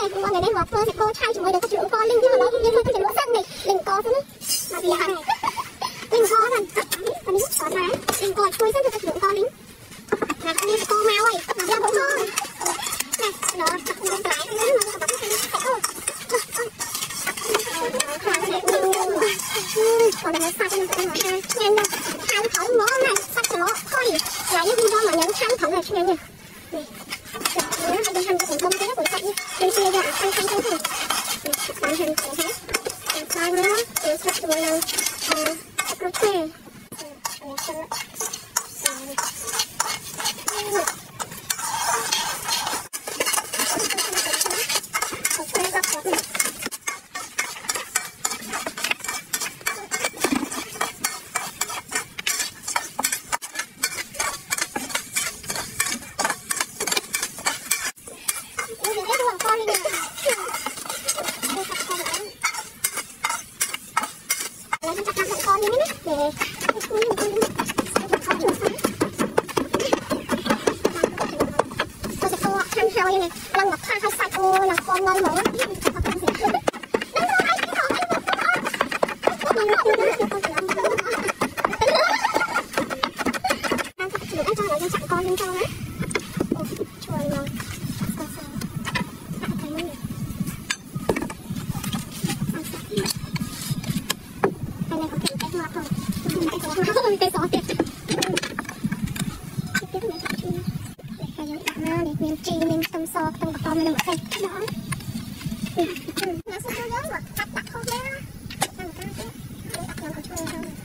con này đây ngọt thơ thì cô trai chúng mới được có chuyện con linh nhưng mà nó cũng như thôi cái chuyện lỗ xanh này linh co thế mà vì hẳn linh co rằng còn đi có má linh co chui rất được cái chuyện con linh là con đi cô mau ơi mà ra bố thôi này nó chặt lên cái nữa mà nó sẽ sẽ thôi còn nó sao cho nó sẽ nói ha nhanh nha hai thấu mỡ này sắp cho nó thôi là những video mà nhấn hai thấu này cho nhanh nha này nó đi hành cái công cái của sạch đi đây kia ra ăn ăn thôi bán hành cái hết sai nữa để sạch rồi là ok lăng mặt hai sạch ôi là con ngon nữa con lên cho đấy chuối rồi cái này có thể cái hoa không cái gió tiệt miếng chi miếng tôm so tôm bạc tôm này một cây đó nó sẽ có giống mà cắt đặt không nhá ăn cái đặt làm cái chuối thôi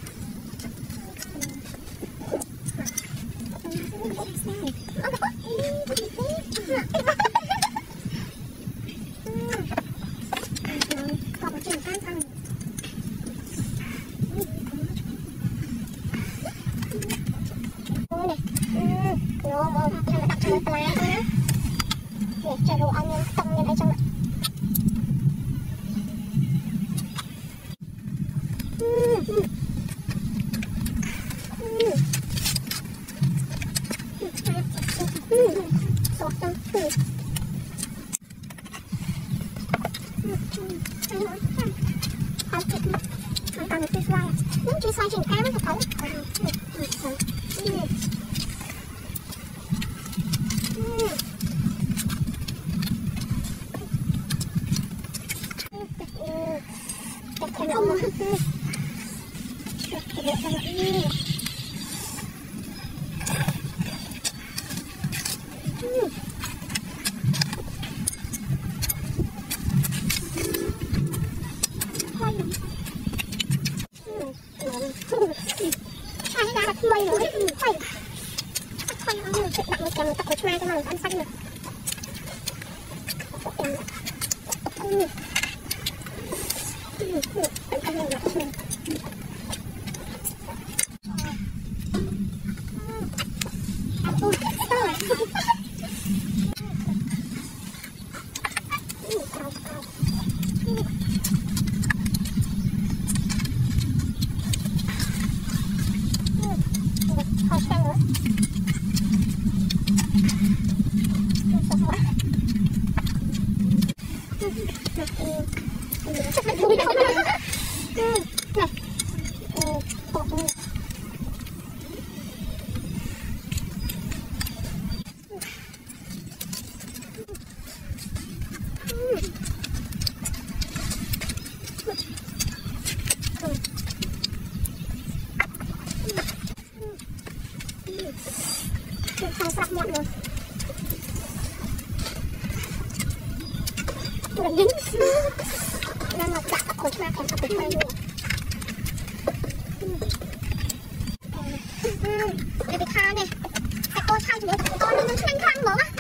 còn một chuyện ăn ăn nó mà thằng đặt thằng lá nhá để cho đồ ăn lên tâm lên đây trong ạ sốt tâm ăn cái xoài những cái xoài chỉnh cám thật mây rồi khoai khoai ăn được đặt một chầm tập một mai cho mày ăn xanh được Không sắp muộn rồi. Tôi đã dính. Nên là chặt các cột ra còn sắp được quay luôn. Để bị tha nè. Tại cô thay thì con nó nhanh khăn mở á.